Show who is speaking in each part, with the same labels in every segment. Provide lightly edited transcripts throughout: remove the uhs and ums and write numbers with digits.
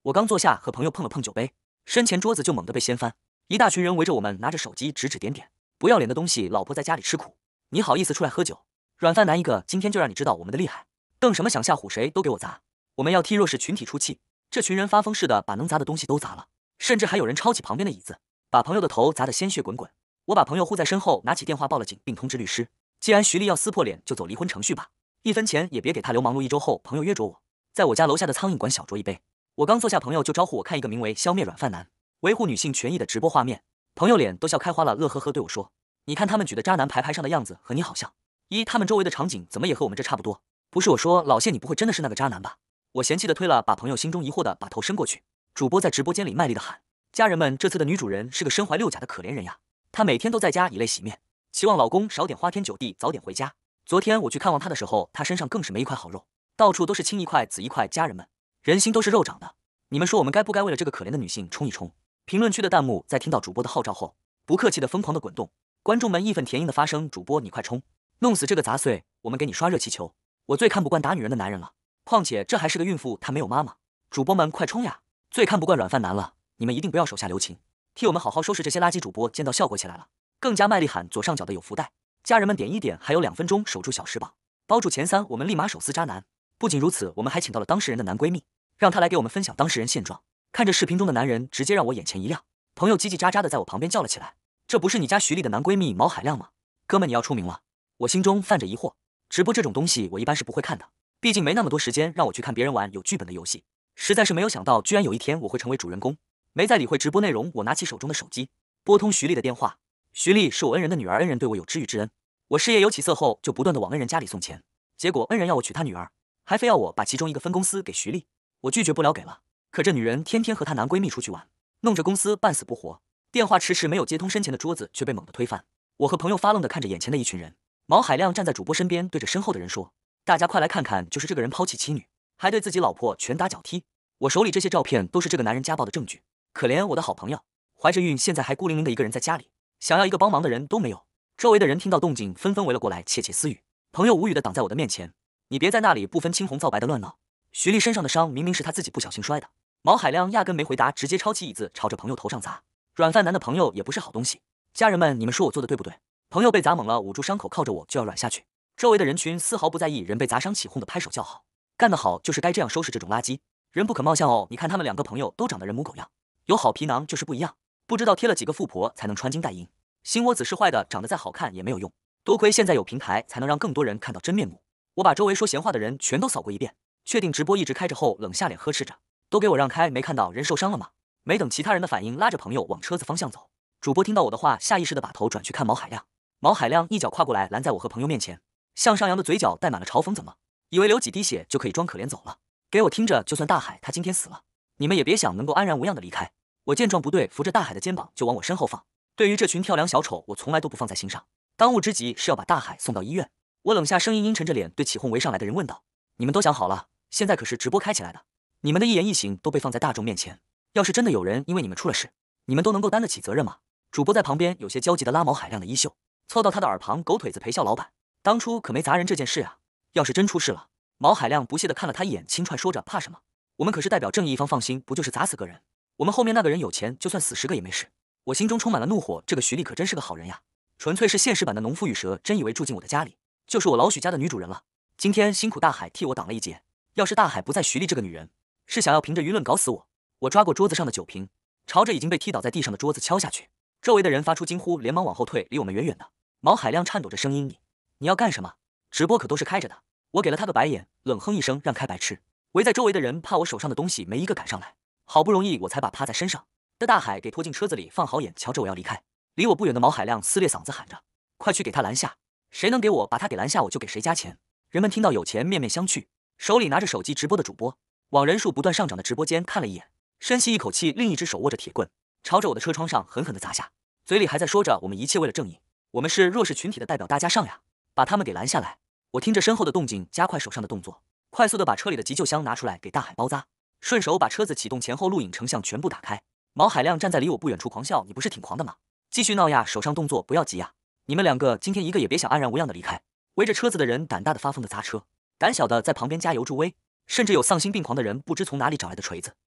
Speaker 1: 我刚坐下，和朋友碰了碰酒杯，身前桌子就猛地被掀翻，一大群人围着我们，拿着手机指指点点。不要脸的东西，老婆在家里吃苦，你好意思出来喝酒？软饭男一个，今天就让你知道我们的厉害！瞪什么想吓唬谁都给我砸！我们要替弱势群体出气。这群人发疯似的把能砸的东西都砸了，甚至还有人抄起旁边的椅子，把朋友的头砸得鲜血滚滚。我把朋友护在身后，拿起电话报了警，并通知律师。既然徐丽要撕破脸，就走离婚程序吧，1分钱也别给他留。忙碌1周后，朋友约着我，在我家楼下的苍蝇馆小酌一杯。我刚坐下，朋友就招呼我看一个名为“消灭软饭男，维护女性权益”的直播画面。朋友脸都笑开花了，乐呵呵对我说：“你看他们举的渣男牌牌上的样子和你好像。他们周围的场景怎么也和我们这差不多？”不是我说，老谢你不会真的是那个渣男吧？我嫌弃的推了把朋友心中疑惑的把头伸过去。主播在直播间里卖力的喊：“家人们，这次的女主人是个身怀6甲的可怜人呀，她每天都在家以泪洗面，期望老公少点花天酒地，早点回家。昨天我去看望她的时候，她身上更是没一块好肉，到处都是青一块紫一块。家人们，人心都是肉长的，你们说我们该不该为了这个可怜的女性冲一冲？”评论区的弹幕在听到主播的号召后，不客气的疯狂的滚动，观众们义愤填膺的发声：“主播你快冲，弄死这个杂碎，我们给你刷热气球！”我最看不惯打女人的男人了，况且这还是个孕妇，她没有妈妈。主播们快冲呀！最看不惯软饭男了，你们一定不要手下留情，替我们好好收拾这些垃圾主播。见到效果起来了，更加卖力喊：“左上角的有福袋，家人们点一点，还有2分钟守住小时榜，包住前3，我们立马手撕渣男。”不仅如此，我们还请到了当事人的男闺蜜，让他来给我们分享当事人现状。看着视频中的男人，直接让我眼前一亮。朋友叽叽喳喳的在我旁边叫了起来：“这不是你家徐丽的男闺蜜毛海亮吗？哥们，你要出名了！”我心中泛着疑惑，直播这种东西我一般是不会看的，毕竟没那么多时间让我去看别人玩有剧本的游戏。实在是没有想到，居然有一天我会成为主人公。没再理会直播内容，我拿起手中的手机，拨通徐丽的电话。徐丽是我恩人的女儿，恩人对我有知遇之恩。我事业有起色后，就不断的往恩人家里送钱，结果恩人要我娶她女儿，还非要我把其中一个分公司给徐丽，我拒绝不了给了。可这女人天天和她男闺蜜出去玩，弄着公司半死不活，电话迟迟没有接通，身前的桌子却被猛地推翻。我和朋友发愣的看着眼前的一群人。毛海亮站在主播身边，对着身后的人说：“大家快来看看，就是这个人抛弃妻女，还对自己老婆拳打脚踢。我手里这些照片都是这个男人家暴的证据。可怜我的好朋友，怀着孕，现在还孤零零的一个人在家里，想要一个帮忙的人都没有。”周围的人听到动静，纷纷围了过来，窃窃私语。朋友无语的挡在我的面前：“你别在那里不分青红皂白的乱闹。徐丽身上的伤明明是她自己不小心摔的。”毛海亮压根没回答，直接抄起椅子朝着朋友头上砸。软饭男的朋友也不是好东西。家人们，你们说我做的对不对？朋友被砸懵了，捂住伤口，靠着我就要软下去。周围的人群丝毫不在意，人被砸伤起哄的拍手叫好，干得好，就是该这样收拾这种垃圾，人不可貌相哦。你看他们2个朋友都长得人模狗样，有好皮囊就是不一样，不知道贴了几个富婆才能穿金戴银。心窝子是坏的，长得再好看也没有用，多亏现在有平台，才能让更多人看到真面目。我把周围说闲话的人全都扫过一遍，确定直播一直开着后，冷下脸呵斥着：“都给我让开，没看到人受伤了吗？”没等其他人的反应，拉着朋友往车子方向走。主播听到我的话，下意识的把头转去看毛海亮。毛海亮一脚跨过来，拦在我和朋友面前，向上扬的嘴角带满了嘲讽：“怎么以为流几滴血就可以装可怜走了？给我听着，就算大海他今天死了，你们也别想能够安然无恙的离开。”我见状不对，扶着大海的肩膀就往我身后放。对于这群跳梁小丑，我从来都不放在心上，当务之急是要把大海送到医院。我冷下声音，阴沉着脸对起哄围上来的人问道：“你们都想好了？现在可是直播开起来的，你们的一言一行都被放在大众面前，要是真的有人因为你们出了事，你们都能够担得起责任吗？”主播在旁边有些焦急的拉毛海亮的衣袖，凑到他的耳旁狗腿子陪笑：“老板，当初可没砸人这件事啊，要是真出事了。”毛海亮不屑地看了他一眼，轻踹说着：“怕什么？我们可是代表正义一方，放心，不就是砸死个人，我们后面那个人有钱，就算死10个也没事。”我心中充满了怒火，这个徐丽可真是个好人呀，纯粹是现实版的农夫与蛇，真以为住进我的家里就是我老许家的女主人了。今天辛苦大海替我挡了一劫，要是大海不在，徐丽这个女人是想要凭着舆论搞死我。我抓过桌子上的酒瓶，朝着已经被踢倒在地上的桌子敲下去。周围的人发出惊呼，连忙往后退，离我们远远的。毛海亮颤抖着声音：“你要干什么？直播可都是开着的。”我给了他个白眼，冷哼一声，让开白痴。围在周围的人怕我手上的东西没一个赶上来，好不容易我才把趴在身上的大海给拖进车子里，放好眼，瞧着我要离开。离我不远的毛海亮撕裂嗓子喊着：“快去给他拦下！谁能给我把他给拦下，我就给谁加钱！”人们听到有钱，面面相觑，手里拿着手机直播的主播往人数不断上涨的直播间看了一眼，深吸一口气，另一只手握着铁棍，朝着我的车窗上狠狠地砸下，嘴里还在说着：“我们一切为了正义，我们是弱势群体的代表，大家上呀，把他们给拦下来！”我听着身后的动静，加快手上的动作，快速地把车里的急救箱拿出来给大海包扎，顺手把车子启动前后录影成像全部打开。毛海亮站在离我不远处狂笑：“你不是挺狂的吗？继续闹呀，手上动作不要急呀！你们2个今天一个也别想安然无恙的离开！”围着车子的人胆大的发疯的砸车，胆小的在旁边加油助威，甚至有丧心病狂的人不知从哪里找来的锤子，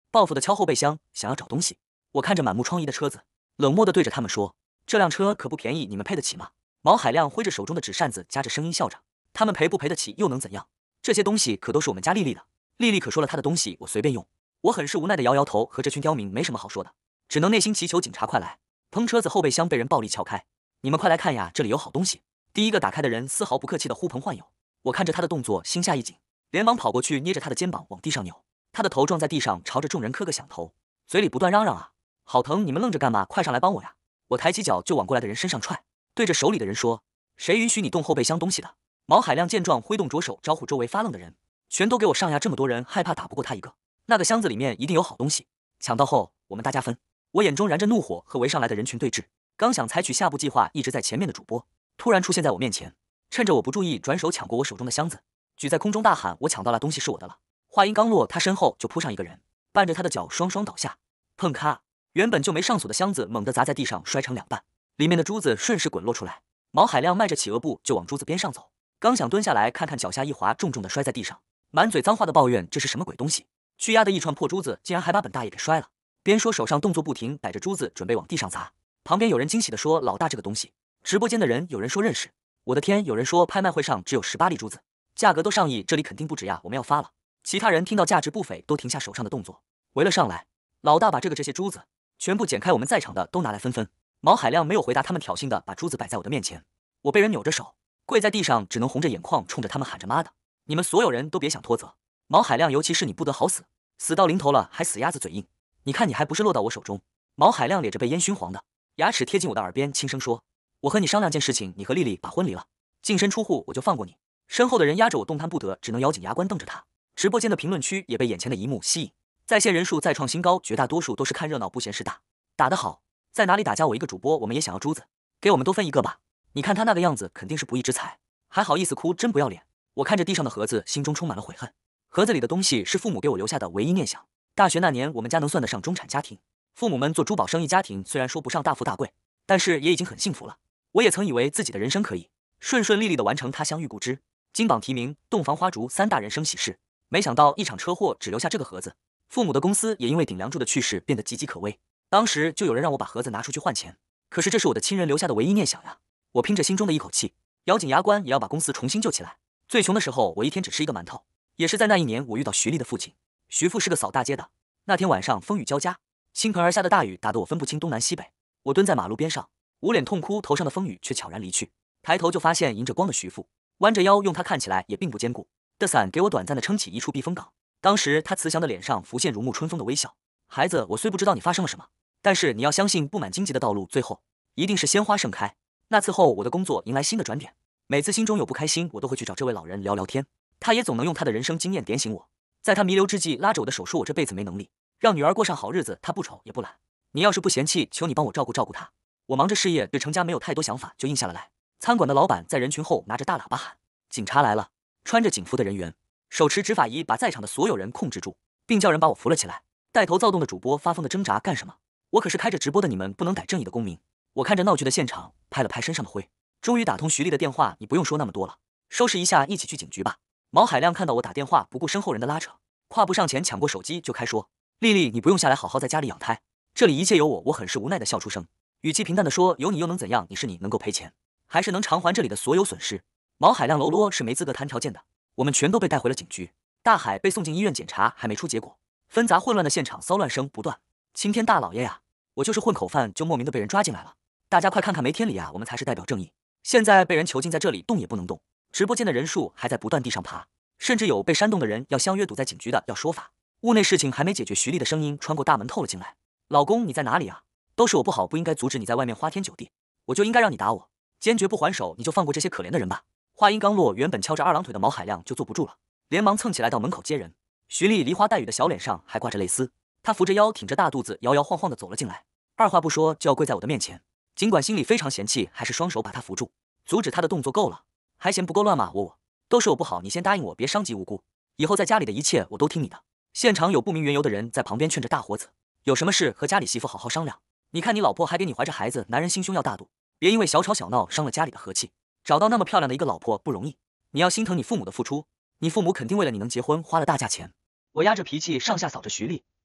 Speaker 1: 报复的敲后备箱，想要找东西。我看着满目疮痍的车子，冷漠地对着他们说：“这辆车可不便宜，你们配得起吗？”毛海亮挥着手中的纸扇子，夹着声音笑着：“他们赔不赔得起又能怎样？这些东西可都是我们家丽丽的，丽丽可说了她的东西我随便用。”我很是无奈地摇摇头，和这群刁民没什么好说的，只能内心祈求警察快来。砰！车子后备箱被人暴力撬开，你们快来看呀，这里有好东西！第一个打开的人丝毫不客气地呼朋唤友，我看着他的动作，心下一紧，连忙跑过去捏着他的肩膀往地上扭，他的头撞在地上，朝着众人磕个响头，嘴里不断嚷嚷啊，好疼！你们愣着干嘛？快上来帮我呀！我抬起脚就往过来的人身上踹，对着手里的人说：“谁允许你动后备箱东西的？”毛海亮见状，挥动着手招呼周围发愣的人，全都给我上呀！这么多人，害怕打不过他一个。那个箱子里面一定有好东西，抢到后我们大家分。我眼中燃着怒火，和围上来的人群对峙。刚想采取下步计划，一直在前面的主播突然出现在我面前，趁着我不注意，转手抢过我手中的箱子，举在空中大喊：“我抢到了，东西是我的了！”话音刚落，他身后就扑上一个人，伴着他的脚双双倒下。砰咔！原本就没上锁的箱子猛地砸在地上，摔成两半，里面的珠子顺势滚落出来。毛海亮迈着企鹅步就往珠子边上走，刚想蹲下来看看，脚下一滑，重重的摔在地上，满嘴脏话的抱怨这是什么鬼东西，去压的一串破珠子竟然还把本大爷给摔了，边说手上动作不停，逮着珠子准备往地上砸。旁边有人惊喜地说：“老大，这个东西！”直播间的人有人说认识，我的天，有人说拍卖会上只有18粒珠子，价格都上亿，这里肯定不止呀，我们要发了。其他人听到价值不菲，都停下手上的动作，围了上来。老大把这些珠子全部剪开，我们在场的都拿来分分。毛海亮没有回答他们，挑衅的把珠子摆在我的面前，我被人扭着手跪在地上，只能红着眼眶冲着他们喊着：“妈的，你们所有人都别想脱责！毛海亮，尤其是你不得好死，死到临头了还死鸭子嘴硬，你看你还不是落到我手中！”毛海亮咧着被烟熏黄的牙齿贴近我的耳边轻声说：“我和你商量件事情，你和丽丽把婚离了，净身出户我就放过你。”身后的人压着我动弹不得，只能咬紧牙关瞪着他。直播间的评论区也被眼前的一幕吸引，在线人数再创新高，绝大多数都是看热闹不嫌事大。打得好，在哪里打？加我一个主播，我们也想要珠子，给我们多分一个吧。你看他那个样子，肯定是不义之财，还好意思哭，真不要脸。我看着地上的盒子，心中充满了悔恨。盒子里的东西是父母给我留下的唯一念想。大学那年，我们家能算得上中产家庭，父母们做珠宝生意，家庭虽然说不上大富大贵，但是也已经很幸福了。我也曾以为自己的人生可以顺顺利利地完成他乡遇故知、金榜题名、洞房花烛3大人生喜事，没想到一场车祸只留下这个盒子。父母的公司也因为顶梁柱的去世变得岌岌可危，当时就有人让我把盒子拿出去换钱，可是这是我的亲人留下的唯一念想呀！我拼着心中的一口气，咬紧牙关也要把公司重新救起来。最穷的时候，我一天只吃一个馒头，也是在那一年我遇到徐丽的父亲。徐父是个扫大街的，那天晚上风雨交加，倾盆而下的大雨打得我分不清东南西北。我蹲在马路边上，捂脸痛哭，头上的风雨却悄然离去。抬头就发现迎着光的徐父，弯着腰，用他看起来也并不坚固的伞给我短暂的撑起一处避风港。当时他慈祥的脸上浮现如沐春风的微笑。孩子，我虽不知道你发生了什么，但是你要相信，布满荆棘的道路，最后一定是鲜花盛开。那次后，我的工作迎来新的转点。每次心中有不开心，我都会去找这位老人聊聊天，他也总能用他的人生经验点醒我。在他弥留之际，拉着我的手说：“我这辈子没能力让女儿过上好日子，她不丑也不懒，你要是不嫌弃，求你帮我照顾照顾她。”我忙着事业，对成家没有太多想法，就应下了来。餐馆的老板在人群后拿着大喇叭喊：“警察来了！”穿着警服的人员手持执法仪，把在场的所有人控制住，并叫人把我扶了起来。带头躁动的主播发疯的挣扎干什么？我可是开着直播的，你们不能逮正义的公民。我看着闹剧的现场，拍了拍身上的灰，终于打通徐丽的电话：“你不用说那么多了，收拾一下，一起去警局吧。”毛海亮看到我打电话，不顾身后人的拉扯，跨步上前抢过手机就开说：“丽丽，你不用下来，好好在家里养胎，这里一切有我。”我很是无奈的笑出声，语气平淡的说：“有你又能怎样？你是你，能够赔钱，还是能偿还这里的所有损失？”毛海亮喽啰是没资格谈条件的。我们全都被带回了警局，大海被送进医院检查，还没出结果。纷杂混乱的现场，骚乱声不断。青天大老爷呀，我就是混口饭，就莫名的被人抓进来了。大家快看看，没天理啊！我们才是代表正义，现在被人囚禁在这里，动也不能动。直播间的人数还在不断地上爬，甚至有被煽动的人要相约堵在警局的，要说法。屋内事情还没解决，徐丽的声音穿过大门透了进来：“老公，你在哪里啊？都是我不好，不应该阻止你在外面花天酒地，我就应该让你打我，坚决不还手，你就放过这些可怜的人吧。”话音刚落，原本翘着二郎腿的毛海亮就坐不住了，连忙蹭起来到门口接人。徐丽梨花带雨的小脸上还挂着泪丝，她扶着腰，挺着大肚子，摇摇晃晃地走了进来，二话不说就要跪在我的面前。尽管心里非常嫌弃，还是双手把她扶住，阻止她的动作。够了，还嫌不够乱吗？我都是我不好，你先答应我，别伤及无辜，以后在家里的一切我都听你的。现场有不明缘由的人在旁边劝着大伙子，有什么事和家里媳妇好好商量。你看你老婆还给你怀着孩子，男人心胸要大度，别因为小吵小闹伤了家里的和气。找到那么漂亮的一个老婆不容易，你要心疼你父母的付出，你父母肯定为了你能结婚花了大价钱。我压着脾气上下扫着徐丽，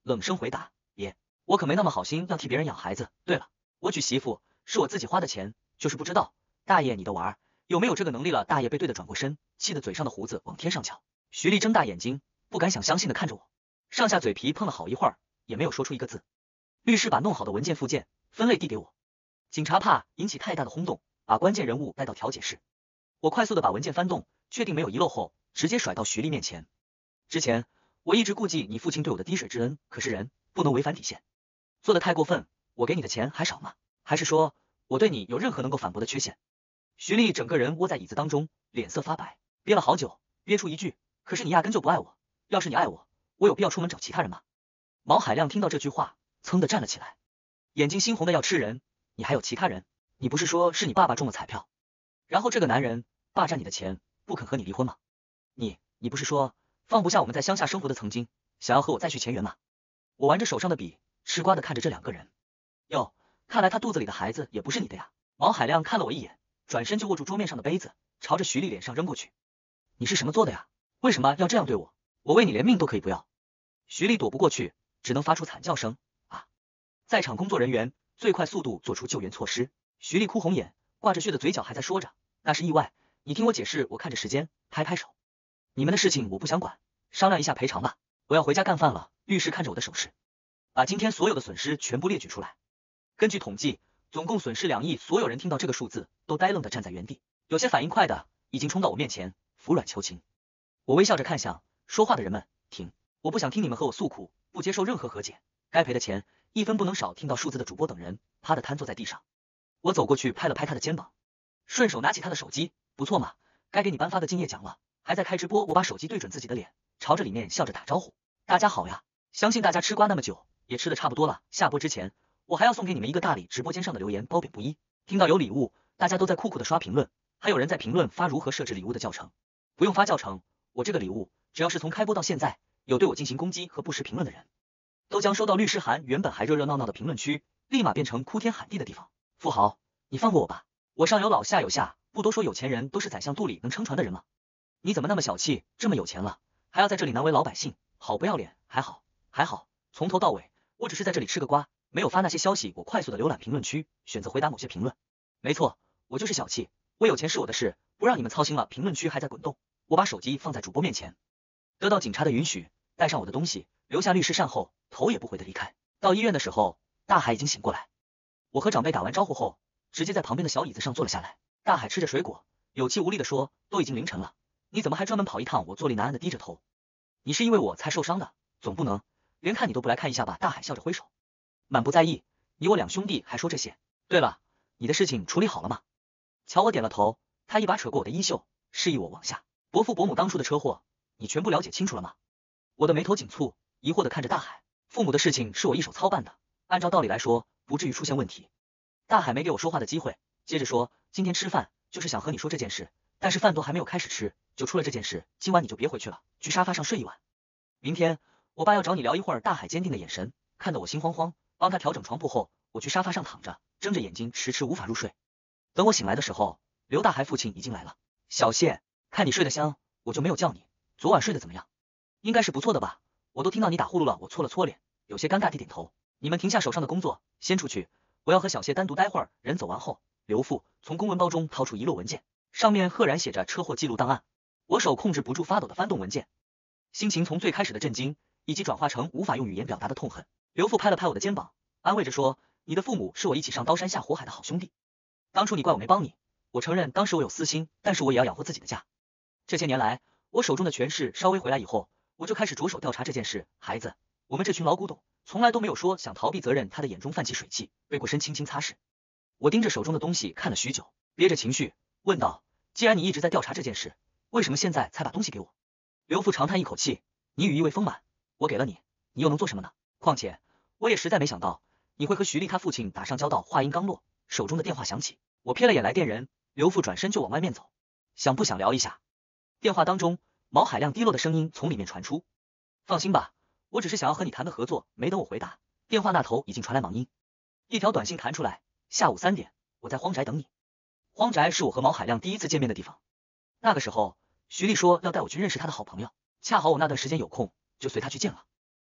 Speaker 1: 冷声回答：爷，我可没那么好心要替别人养孩子。对了，我娶媳妇是我自己花的钱，就是不知道大爷你的娃儿有没有这个能力了。大爷被对的转过身，气得嘴上的胡子往天上翘。徐丽睁大眼睛，不敢想相信的看着我，上下嘴皮碰了好一会儿，也没有说出一个字。律师把弄好的文件附件分类递给我，警察怕引起太大的轰动，把关键人物带到调解室。我快速的把文件翻动，确定没有遗漏后，直接甩到徐丽面前。之前我一直顾忌你父亲对我的滴水之恩，可是人不能违反底线，做的太过分。我给你的钱还少吗？还是说我对你有任何能够反驳的缺陷？徐丽整个人窝在椅子当中，脸色发白，憋了好久，憋出一句：可是你压根就不爱我，要是你爱我，我有必要出门找其他人吗？毛海亮听到这句话，噌的站了起来，眼睛猩红的要吃人。你还有其他人？你不是说是你爸爸中了彩票，然后这个男人霸占你的钱，不肯和你离婚吗？你不是说放不下我们在乡下生活的曾经，想要和我再续前缘吗？我玩着手上的笔，吃瓜的看着这两个人。哟，看来他肚子里的孩子也不是你的呀。毛海亮看了我一眼，转身就握住桌面上的杯子，朝着徐丽脸上扔过去。你是什么做的呀？为什么要这样对我？我为你连命都可以不要。徐丽躲不过去，只能发出惨叫声。啊！在场工作人员最快速度做出救援措施。徐丽哭红眼，挂着血的嘴角还在说着，那是意外，你听我解释。我看着时间，拍拍手，你们的事情我不想管，商量一下赔偿吧，我要回家干饭了。律师看着我的手势，把今天所有的损失全部列举出来。根据统计，总共损失2亿。所有人听到这个数字都呆愣的站在原地，有些反应快的已经冲到我面前服软求情。我微笑着看向说话的人们，停，我不想听你们和我诉苦，不接受任何和解，该赔的钱一分不能少。听到数字的主播等人啪的瘫坐在地上。我走过去拍了拍他的肩膀，顺手拿起他的手机，不错嘛，该给你颁发的敬业奖了。还在开直播，我把手机对准自己的脸，朝着里面笑着打招呼，大家好呀，相信大家吃瓜那么久也吃的差不多了，下播之前我还要送给你们一个大礼。直播间上的留言褒贬不一，听到有礼物，大家都在酷酷的刷评论，还有人在评论发如何设置礼物的教程。不用发教程，我这个礼物只要是从开播到现在有对我进行攻击和不实评论的人，都将收到律师函。原本还热热闹闹的评论区立马变成哭天喊地的地方。富豪，你放过我吧，我上有老下有下，不多说有钱人都是宰相肚里能撑船的人吗？你怎么那么小气，这么有钱了还要在这里难为老百姓，好不要脸。还好从头到尾我只是在这里吃个瓜，没有发那些消息。我快速的浏览评论区，选择回答某些评论。没错，我就是小气，我有钱是我的事，不让你们操心了。评论区还在滚动，我把手机放在主播面前，得到警察的允许，带上我的东西，留下律师善后，头也不回的离开。到医院的时候，大海已经醒过来。我和长辈打完招呼后，直接在旁边的小椅子上坐了下来。大海吃着水果，有气无力的说，都已经凌晨了，你怎么还专门跑一趟？我坐立难安的低着头。你是因为我才受伤的，总不能连看你都不来看一下吧？大海笑着挥手，满不在意。你我两兄弟还说这些。对了，你的事情处理好了吗？瞧我点了头，他一把扯过我的衣袖，示意我往下。伯父伯母当初的车祸，你全部了解清楚了吗？我的眉头紧蹙，疑惑的看着大海。父母的事情是我一手操办的，按照道理来说不至于出现问题。大海没给我说话的机会，接着说，今天吃饭就是想和你说这件事，但是饭都还没有开始吃，就出了这件事，今晚你就别回去了，去沙发上睡一晚。明天我爸要找你聊一会儿。大海坚定的眼神看得我心慌慌，帮他调整床铺后，我去沙发上躺着，睁着眼睛迟迟无法入睡。等我醒来的时候，刘大海父亲已经来了。小谢，看你睡得香，我就没有叫你，昨晚睡得怎么样？应该是不错的吧，我都听到你打呼噜了。我搓了搓脸，有些尴尬地点头。你们停下手上的工作，先出去，我要和小谢单独待会儿。人走完后，刘父从公文包中掏出一摞文件，上面赫然写着车祸记录档案。我手控制不住发抖的翻动文件，心情从最开始的震惊以及转化成无法用语言表达的痛恨。刘父拍了拍我的肩膀，安慰着说，你的父母是我一起上刀山下火海的好兄弟，当初你怪我没帮你，我承认当时我有私心，但是我也要养活自己的家。这些年来，我手中的权势稍微回来以后，我就开始着手调查这件事。孩子，我们这群老古董从来都没有说想逃避责任。他的眼中泛起水汽，背过身轻轻擦拭。我盯着手中的东西看了许久，憋着情绪问道，既然你一直在调查这件事，为什么现在才把东西给我？刘父长叹一口气，你语意味丰满，我给了你，你又能做什么呢？况且我也实在没想到你会和徐丽他父亲打上交道。话音刚落，手中的电话响起，我瞥了眼来电人，刘父转身就往外面走。想不想聊一下？电话当中毛海亮低落的声音从里面传出。放心吧，我只是想要和你谈个合作。没等我回答，电话那头已经传来忙音，一条短信弹出来，下午3点，我在荒宅等你。荒宅是我和毛海亮第一次见面的地方。那个时候徐丽说要带我去认识他的好朋友，恰好我那段时间有空，就随他去见了。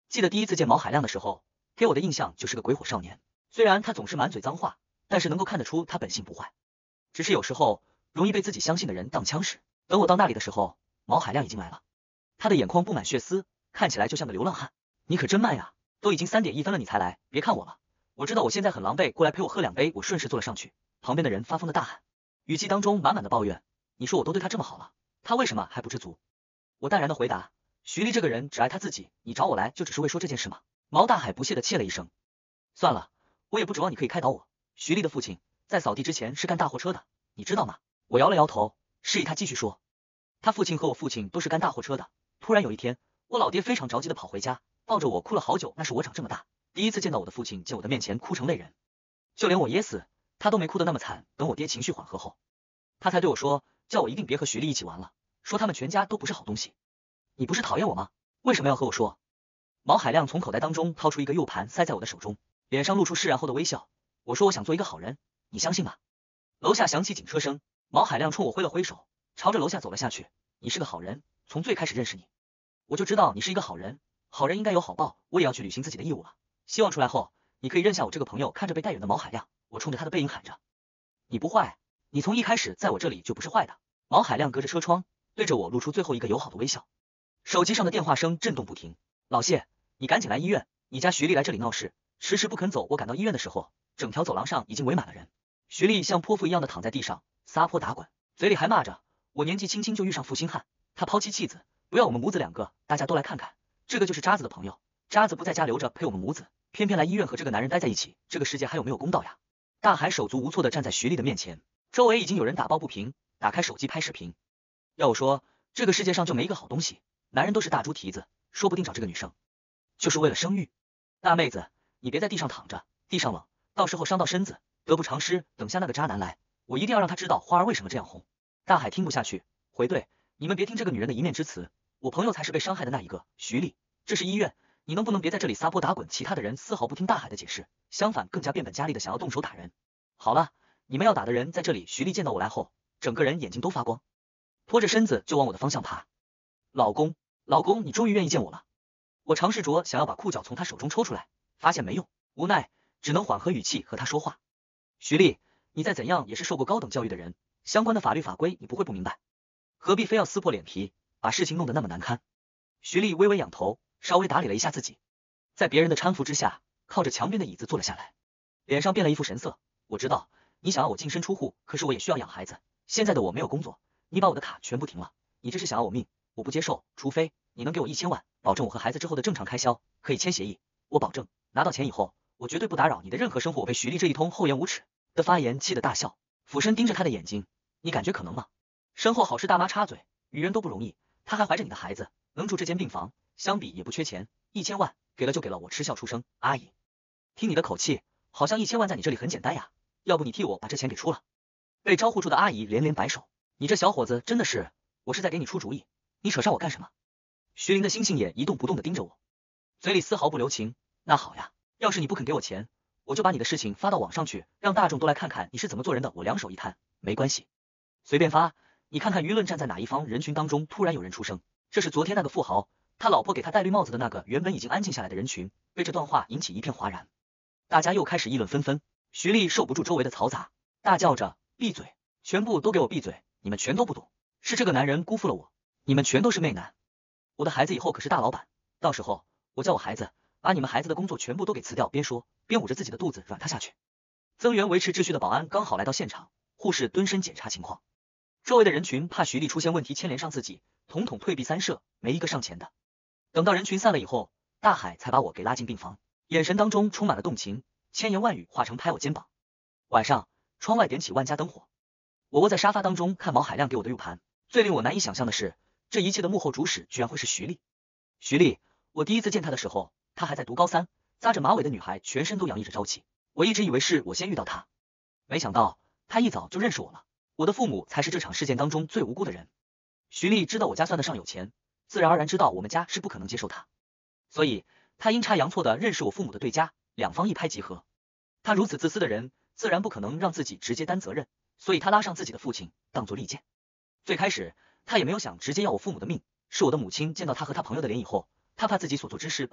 Speaker 1: 记得第一次见毛海亮的时候，给我的印象就是个鬼火少年。虽然他总是满嘴脏话，但是能够看得出他本性不坏。只是有时候容易被自己相信的人当枪使。等我到那里的时候，毛海亮已经来了。他的眼眶布满血丝，看起来就像个流浪汉。你可真慢呀，都已经3点1分了你才来，别看我了，我知道我现在很狼狈，过来陪我喝2杯。我顺势坐了上去，旁边的人发疯的大喊，语气当中满满的抱怨。你说我都对他这么好了，他为什么还不知足？我淡然的回答，徐丽这个人只爱他自己，你找我来就只是为说这件事吗？毛大海不屑的切了一声，算了，我也不指望你可以开导我。徐丽的父亲在扫地之前是干大货车的，你知道吗？我摇了摇头，示意他继续说。他父亲和我父亲都是干大货车的。突然有一天，我老爹非常着急的跑回家，抱着我哭了好久，那是我长这么大第一次见到我的父亲见我的面前哭成泪人，就连我噎死他都没哭得那么惨。等我爹情绪缓和后，他才对我说，叫我一定别和徐丽一起玩了，说他们全家都不是好东西。你不是讨厌我吗？为什么要和我说？毛海亮从口袋当中掏出一个 U 盘塞在我的手中，脸上露出释然后的微笑。我说我想做一个好人，你相信吗？楼下响起警车声，毛海亮冲我挥了挥手，朝着楼下走了下去。你是个好人，从最开始认识你我就知道你是一个好人，好人应该有好报，我也要去履行自己的义务了。希望出来后你可以认下我这个朋友。看着被带远的毛海亮，我冲着他的背影喊着，你不坏，你从一开始在我这里就不是坏的。毛海亮隔着车窗对着我露出最后一个友好的微笑，手机上的电话声震动不停。老谢，你赶紧来医院，你家徐丽来这里闹事，迟迟不肯走。我赶到医院的时候，整条走廊上已经围满了人。徐丽像泼妇一样的躺在地上撒泼打滚，嘴里还骂着我年纪轻轻就遇上负心汉，他抛妻弃子，不要我们母子2个，大家都来看看，这个就是渣子的朋友。渣子不在家留着陪我们母子，偏偏来医院和这个男人待在一起，这个世界还有没有公道呀？大海手足无措的站在徐丽的面前，周围已经有人打抱不平，打开手机拍视频。要我说，这个世界上就没一个好东西，男人都是大猪蹄子，说不定找这个女生就是为了生育。大妹子，你别在地上躺着，地上冷，到时候伤到身子，得不偿失。等下那个渣男来，我一定要让他知道花儿为什么这样红。大海听不下去，回怼，你们别听这个女人的一面之词，我朋友才是被伤害的那一个。徐丽，这是医院，你能不能别在这里撒泼打滚？其他的人丝毫不听大海的解释，相反更加变本加厉的想要动手打人。好了，你们要打的人在这里。徐丽见到我来后，整个人眼睛都发光，拖着身子就往我的方向爬。老公，老公，你终于愿意见我了。我尝试着想要把裤脚从他手中抽出来，发现没用，无奈只能缓和语气和他说话。徐丽，你再怎样也是受过高等教育的人，相关的法律法规你不会不明白，何必非要撕破脸皮，把事情弄得那么难堪？徐丽微微仰头，稍微打理了一下自己，在别人的搀扶之下，靠着墙边的椅子坐了下来，脸上变了一副神色。我知道你想要我净身出户，可是我也需要养孩子，现在的我没有工作，你把我的卡全部停了，你这是想要我命，我不接受，除非你能给我1000万，保证我和孩子之后的正常开销，可以签协议，我保证拿到钱以后，我绝对不打扰你的任何生活。我被徐丽这一通厚颜无耻的发言气得大笑，俯身盯着他的眼睛，你感觉可能吗？身后好事大妈插嘴，女人都不容易，她还怀着你的孩子，能住这间病房，相比也不缺钱，1000万给了就给了。我嗤笑出声，阿姨，听你的口气，好像1000万在你这里很简单呀，要不你替我把这钱给出了。被招呼住的阿姨连连摆手，你这小伙子真的是，我是在给你出主意，你扯上我干什么？徐林的星星眼一动不动地盯着我，嘴里丝毫不留情，那好呀，要是你不肯给我钱，我就把你的事情发到网上去，让大众都来看看你是怎么做人的。我两手一摊，没关系，随便发，你看看舆论站在哪一方。人群当中突然有人出声，这是昨天那个富豪，他老婆给他戴绿帽子的那个。原本已经安静下来的人群被这段话引起一片哗然，大家又开始议论纷纷。徐丽受不住周围的嘈杂，大叫着闭嘴，全部都给我闭嘴，你们全都不懂，是这个男人辜负了我，你们全都是媚男，我的孩子以后可是大老板，到时候我叫我孩子把你们孩子的工作全部都给辞掉。边说边捂着自己的肚子软塌下去。增援维持秩序的保安刚好来到现场，护士蹲身检查情况，周围的人群怕徐丽出现问题牵连上自己，统统退避三舍，没一个上前的。等到人群散了以后，大海才把我给拉进病房，眼神当中充满了动情，千言万语化成拍我肩膀。晚上窗外点起万家灯火，我窝在沙发当中看毛海亮给我的 U 盘。最令我难以想象的是，这一切的幕后主使居然会是徐丽。徐丽，我第一次见她的时候，她还在读高3，扎着马尾的女孩，全身都洋溢着朝气。我一直以为是我先遇到她，没想到她一早就认识我了。我的父母才是这场事件当中最无辜的人。徐丽知道我家算得上有钱，自然而然知道我们家是不可能接受她，所以她阴差阳错的认识我父母的对家，两方一拍即合。她如此自私的人，自然不可能让自己直接担责任，所以她拉上自己的父亲当做利剑。最开始她也没有想直接要我父母的命，是我的母亲见到她和她朋友的脸以后，她怕自己所做之事败露，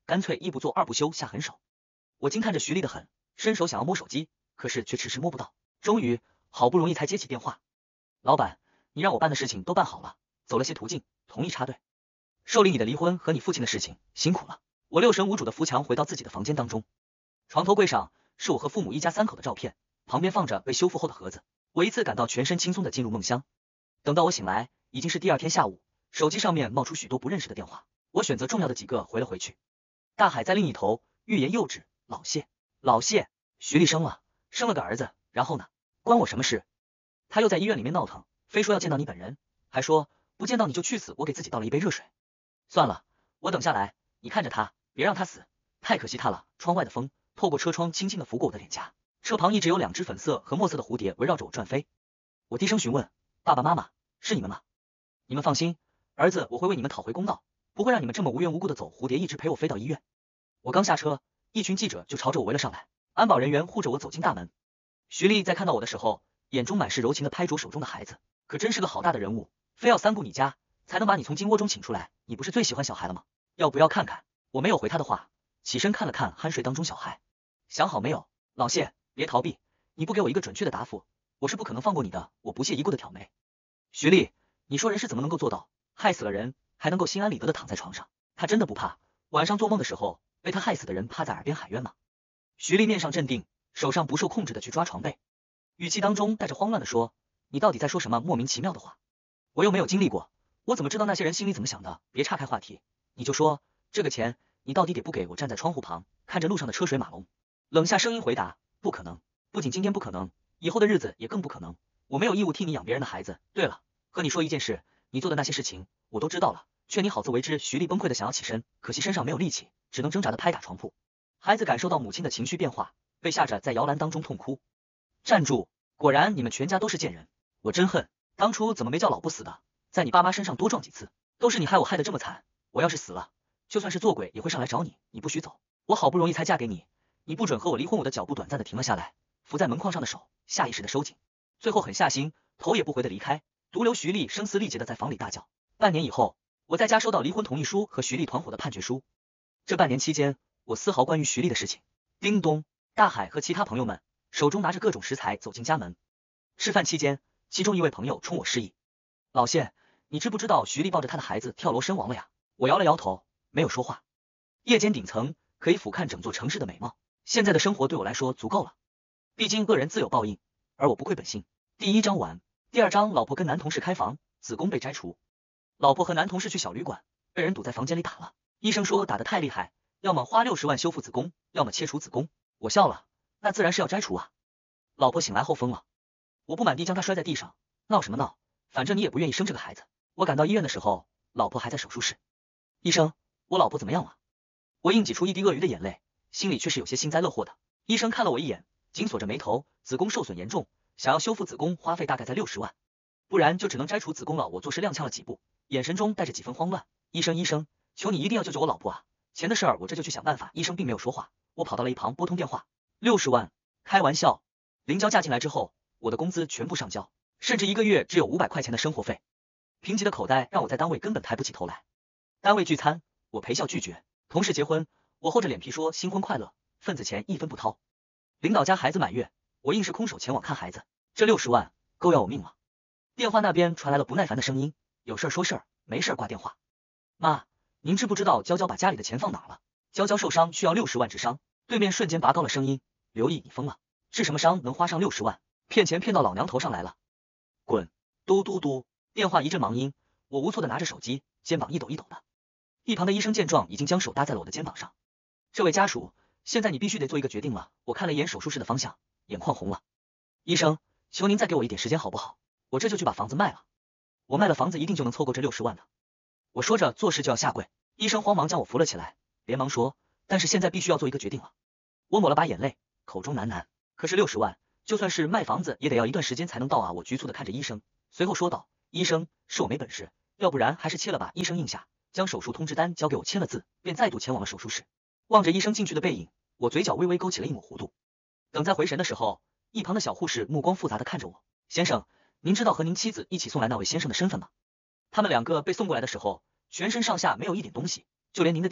Speaker 1: 干脆一不做二不休下狠手。我惊叹着徐丽的狠，伸手想要摸手机，可是却迟迟摸不到。终于，好不容易才接起电话。老板，你让我办的事情都办好了，走了些途径，同意插队。受理你的离婚和你父亲的事情，辛苦了。我六神无主的扶墙回到自己的房间当中，床头柜上是我和父母一家3口的照片，旁边放着被修复后的盒子。我一次感到全身轻松的进入梦乡。等到我醒来，已经是第2天下午，手机上面冒出许多不认识的电话，我选择重要的几个回了回去。大海在另一头欲言又止，老谢，徐丽生了个儿子，然后呢？关我什么事？他又在医院里面闹腾，非说要见到你本人，还说不见到你就去死。我给自己倒了一杯热水。算了，我等下来，你看着他，别让他死，太可惜他了。窗外的风透过车窗轻轻的拂过我的脸颊，车旁一直有2只粉色和墨色的蝴蝶围绕着我转飞。我低声询问，爸爸妈妈，是你们吗？你们放心，儿子，我会为你们讨回公道，不会让你们这么无缘无故的走。蝴蝶一直陪我飞到医院。我刚下车，一群记者就朝着我围了上来，安保人员护着我走进大门。徐丽在看到我的时候，眼中满是柔情的拍着手中的孩子，可真是个好大的人物，非要3步你家才能把你从金窝中请出来，你不是最喜欢小孩了吗？要不要看看？我没有回他的话，起身看了看酣睡当中小孩，想好没有？老谢，别逃避，你不给我一个准确的答复，我是不可能放过你的。我不屑一顾的挑眉。徐丽，你说人是怎么能够做到害死了人还能够心安理得的躺在床上？他真的不怕晚上做梦的时候被他害死的人趴在耳边喊冤吗？徐丽面上镇定，手上不受控制的去抓床被，语气当中带着慌乱的说，你到底在说什么莫名其妙的话？我又没有经历过，我怎么知道那些人心里怎么想的？别岔开话题，你就说这个钱你到底给不给？我站在窗户旁看着路上的车水马龙，冷下声音回答，不可能，不仅今天不可能，以后的日子也更不可能，我没有义务替你养别人的孩子。对了，和你说一件事，你做的那些事情我都知道了，劝你好自为之。徐丽崩溃的想要起身，可惜身上没有力气，只能挣扎的拍打床铺。孩子感受到母亲的情绪变化，被吓着在摇篮当中痛哭。站住！果然你们全家都是贱人，我真恨当初怎么没叫老不死的，在你爸妈身上多撞几次，都是你害我害得这么惨，我要是死了，就算是做鬼也会上来找你，你不许走，我好不容易才嫁给你，你不准和我离婚。我的脚步短暂的停了下来，扶在门框上的手下意识的收紧，最后狠下心，头也不回的离开，独留徐丽声嘶力竭的在房里大叫。半年以后，我在家收到离婚同意书和徐丽团伙的判决书。这半年期间，我丝毫关于徐丽的事情。叮咚，大海和其他朋友们手中拿着各种食材走进家门。吃饭期间，其中一位朋友冲我示意，老谢，你知不知道徐丽抱着他的孩子跳楼身亡了呀？我摇了摇头，没有说话。夜间顶层可以俯瞰整座城市的美貌，现在的生活对我来说足够了。毕竟恶人自有报应，而我不愧本心。第1章完。第2章，老婆跟男同事开房，子宫被摘除。老婆和男同事去小旅馆，被人堵在房间里打了，医生说打得太厉害，要么花60万修复子宫，要么切除子宫。我笑了，那自然是要摘除啊。老婆醒来后疯了，我不满地将她摔在地上，闹什么闹，反正你也不愿意生这个孩子。我赶到医院的时候，老婆还在手术室。医生，我老婆怎么样了？我硬挤出一滴鳄鱼的眼泪，心里却是有些幸灾乐祸的。医生看了我一眼，紧锁着眉头，子宫受损严重，想要修复子宫花费大概在60万，不然就只能摘除子宫了。我做事踉跄了几步，眼神中带着几分慌乱。医生，求你一定要救救我老婆啊！钱的事儿我这就去想办法。医生并没有说话，我跑到了一旁拨通电话。60万？开玩笑！零交嫁进来之后，我的工资全部上交，甚至1个月只有500块钱的生活费。贫瘠的口袋让我在单位根本抬不起头来。单位聚餐，我陪笑拒绝。同事结婚，我厚着脸皮说新婚快乐，份子钱1分不掏。领导家孩子满月，我硬是空手前往看孩子。这60万够要我命了。电话那边传来了不耐烦的声音，有事儿说事儿，没事儿挂电话。妈，您知不知道娇娇把家里的钱放哪了？娇娇受伤需要60万治伤。对面瞬间拔高了声音，刘毅，你疯了？治什么伤能花上60万？骗钱骗到老娘头上来了。滚！嘟嘟嘟，电话一阵忙音，我无措的拿着手机，肩膀一抖一抖的。一旁的医生见状，已经将手搭在了我的肩膀上。这位家属，现在你必须得做一个决定了。我看了一眼手术室的方向，眼眶红了。医生，求您再给我一点时间好不好？我这就去把房子卖了。我卖了房子一定就能凑够这60万的。我说着做事就要下跪，医生慌忙将我扶了起来，连忙说，但是现在必须要做一个决定了。我抹了把眼泪，口中喃喃，可是60万，就算是卖房子也得要一段时间才能到啊。我局促的看着医生，随后说道，医生，是我没本事，要不然还是切了吧。医生应下，将手术通知单交给我签了字，便再度前往了手术室。望着医生进去的背影，我嘴角微微勾起了一抹弧度。等再回神的时候，一旁的小护士目光复杂的看着我，先生，您知道和您妻子一起送来那位先生的身份吗？他们2个被送过来的时候，全身上下没有一点东西，就连您的电话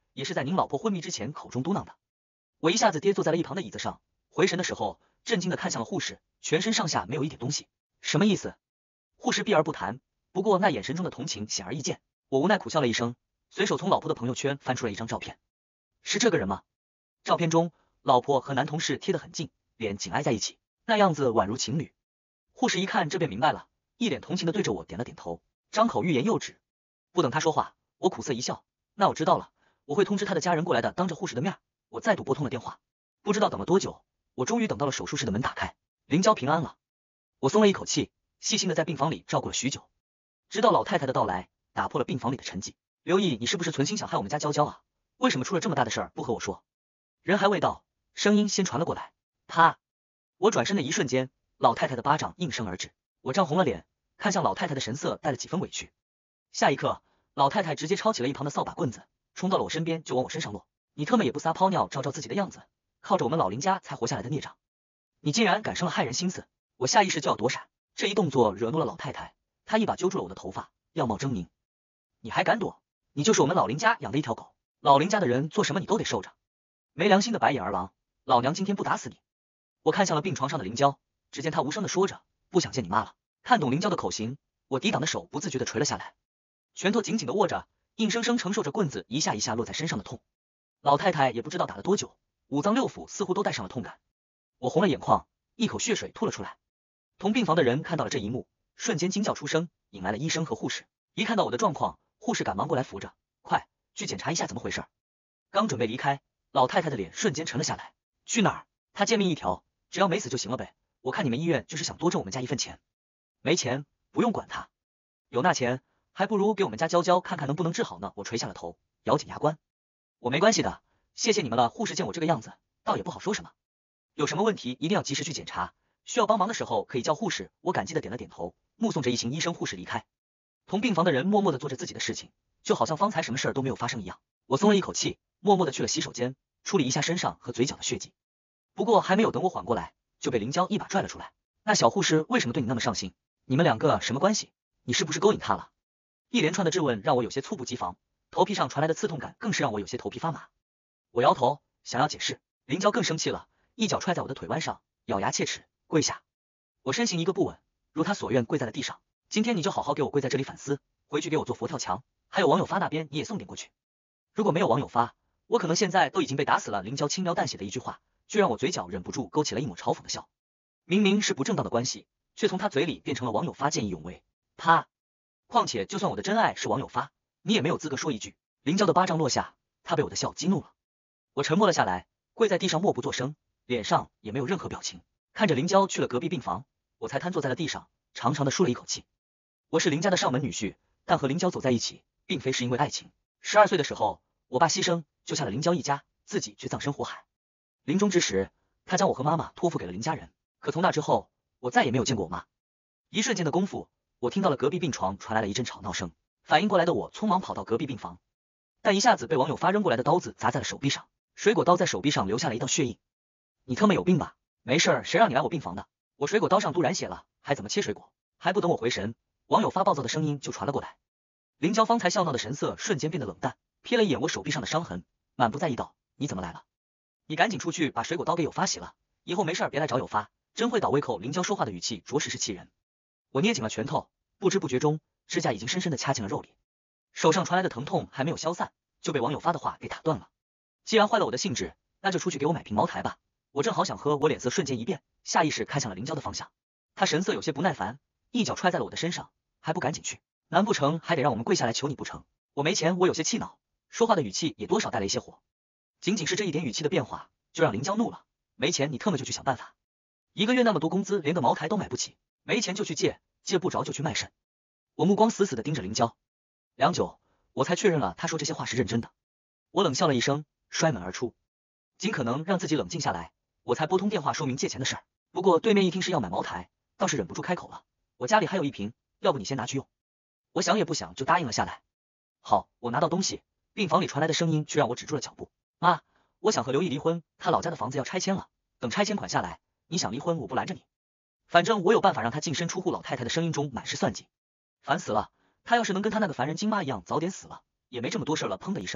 Speaker 1: 也是在您老婆昏迷之前口中嘟囔的。我一下子跌坐在了一旁的椅子上，回神的时候，震惊的看向了护士，全身上下没有一点东西。什么意思？护士避而不谈，不过那眼神中的同情显而易见。我无奈苦笑了一声，随手从老婆的朋友圈翻出了一张照片。是这个人吗？照片中，老婆和男同事贴得很近，脸紧挨在一起，那样子宛如情侣。护士一看这便明白了，一脸同情的对着我点了点头，张口欲言又止。不等他说话，我苦涩一笑，那我知道了，我会通知他的家人过来的。当着护士的面，我再度拨通了电话。不知道等了多久，我终于等到了手术室的门打开，林娇平安了。我松了一口气，细心的在病房里照顾了许久，直到老太太的到来，打破了病房里的沉寂。刘毅，你是不是存心想害我们家娇娇啊？为什么出了这么大的事儿不和我说？人还未到，声音先传了过来。啪！我转身的一瞬间，老太太的巴掌应声而至，我涨红了脸，看向老太太的神色带了几分委屈。下一刻，老太太直接抄起了一旁的扫把棍子，冲到了我身边就往我身上落。你特么也不撒泡尿照照自己的样子，靠着我们老林家才活下来的孽障，你竟然敢生了害人心思！我下意识就要躲闪，这一动作惹怒了老太太，她一把揪住了我的头发，样貌狰狞。你还敢躲？你就是我们老林家养的一条狗，老林家的人做什么你都得受着。没良心的白眼儿郎，老娘今天不打死你！我看向了病床上的林娇，只见她无声的说着，不想见你妈了。看懂林娇的口型，我抵挡的手不自觉的垂了下来，拳头紧紧的握着，硬生生承受着棍子一下一下落在身上的痛。老太太也不知道打了多久，五脏六腑似乎都带上了痛感。我红了眼眶，一口血水吐了出来。同病房的人看到了这一幕，瞬间惊叫出声，引来了医生和护士。一看到我的状况，护士赶忙过来扶着，快去检查一下怎么回事。刚准备离开，老太太的脸瞬间沉了下来。去哪儿？她贱命一条，只要没死就行了呗。我看你们医院就是想多挣我们家一份钱。没钱不用管他，有那钱还不如给我们家娇娇看看能不能治好呢。我垂下了头，咬紧牙关。我没关系的，谢谢你们了。护士见我这个样子，倒也不好说什么。有什么问题一定要及时去检查，需要帮忙的时候可以叫护士。我感激的点了点头，目送着一行医生护士离开。同病房的人默默的做着自己的事情，就好像方才什么事儿都没有发生一样。我松了一口气，默默的去了洗手间，处理一下身上和嘴角的血迹。不过还没有等我缓过来，就被林娇一把拽了出来。那小护士为什么对你那么上心？你们两个什么关系？你是不是勾引她了？一连串的质问让我有些猝不及防，头皮上传来的刺痛感更是让我有些头皮发麻。我摇头想要解释，林娇更生气了，一脚踹在我的腿弯上，咬牙切齿跪下。我身形一个不稳，如她所愿跪在了地上。今天你就好好给我跪在这里反思，回去给我做佛跳墙，还有网友发那边你也送点过去。如果没有网友发，我可能现在都已经被打死了。林娇轻描淡写的一句话，却让我嘴角忍不住勾起了一抹嘲讽的笑。明明是不正当的关系，却从她嘴里变成了网友发见义勇为。啪！况且就算我的真爱是网友发，你也没有资格说一句。林娇的巴掌落下，她被我的笑激怒了。我沉默了下来，跪在地上默不作声，脸上也没有任何表情。看着林娇去了隔壁病房，我才瘫坐在了地上，长长的舒了一口气。我是林家的上门女婿，但和林娇走在一起，并非是因为爱情。12岁的时候，我爸牺牲，救下了林娇一家，自己却葬身火海。临终之时，他将我和妈妈托付给了林家人。可从那之后，我再也没有见过我妈。一瞬间的功夫，我听到了隔壁病床传来了一阵吵闹声，反应过来的我匆忙跑到隔壁病房，但一下子被网友发扔过来的刀子砸在了手臂上，水果刀在手臂上留下了一道血印。你他妈有病吧？没事儿，谁让你来我病房的？我水果刀上都染血了，还怎么切水果？还不等我回神，网友发暴躁的声音就传了过来。林娇方才笑闹的神色瞬间变得冷淡，瞥了一眼我手臂上的伤痕，满不在意道：你怎么来了？你赶紧出去把水果刀给有发洗了，以后没事别来找有发，真会倒胃口。林娇说话的语气着实是气人。我捏紧了拳头，不知不觉中，指甲已经深深的掐进了肉里。手上传来的疼痛还没有消散，就被网友发的话给打断了。既然坏了我的兴致，那就出去给我买瓶茅台吧。我正好想喝，我脸色瞬间一变，下意识看向了林娇的方向。她神色有些不耐烦，一脚踹在了我的身上，还不赶紧去？难不成还得让我们跪下来求你不成？我没钱，我有些气恼，说话的语气也多少带了一些火。仅仅是这一点语气的变化，就让林娇怒了。没钱你特么就去想办法，一个月那么多工资，连个茅台都买不起，没钱就去借，借不着就去卖肾。我目光死死的盯着林娇，良久，我才确认了她说这些话是认真的。我冷笑了一声，摔门而出，尽可能让自己冷静下来，我才拨通电话说明借钱的事儿。不过对面一听是要买茅台，倒是忍不住开口了，我家里还有一瓶，要不你先拿去用。我想也不想就答应了下来。好，我拿到东西，病房里传来的声音却让我止住了脚步。妈，我想和刘毅离婚，他老家的房子要拆迁了，等拆迁款下来，你想离婚我不拦着你，反正我有办法让他净身出户。老太太的声音中满是算计，烦死了，他要是能跟他那个凡人金妈一样早点死了，也没这么多事了。砰的一声，